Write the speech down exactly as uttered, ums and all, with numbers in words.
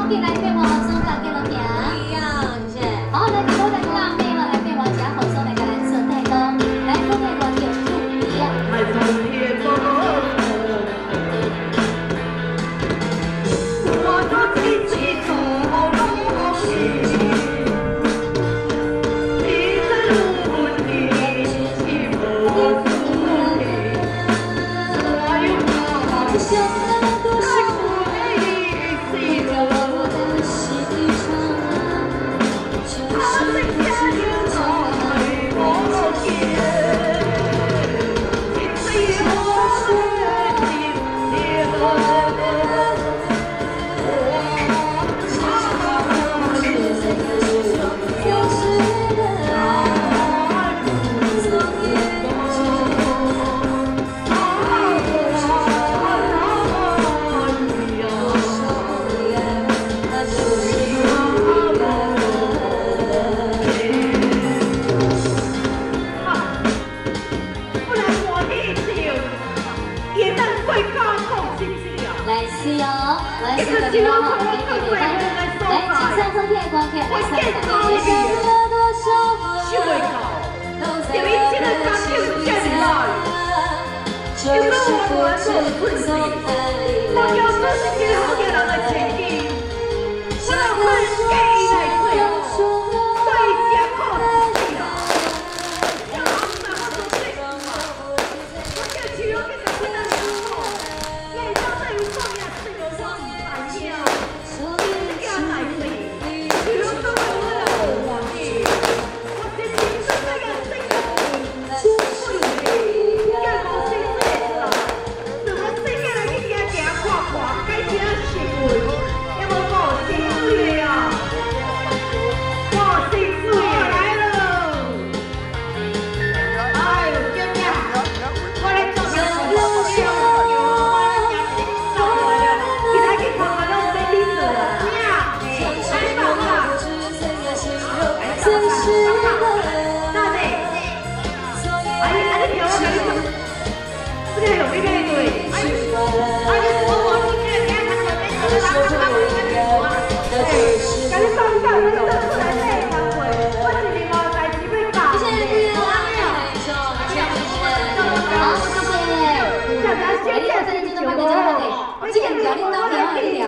可以来变我松卡给龙平。一样，谢谢。好，来给我的辣妹了，来变我加好松来个蓝色带刀，来后面我点不一样。来从天空，我做自己做东西。 来是哦，来是的地方哈，给给给看，来，请上车片观看，来看看，接下了多少个，都在我的心里。就是不知从哪里来，想和说想要说这个表领导。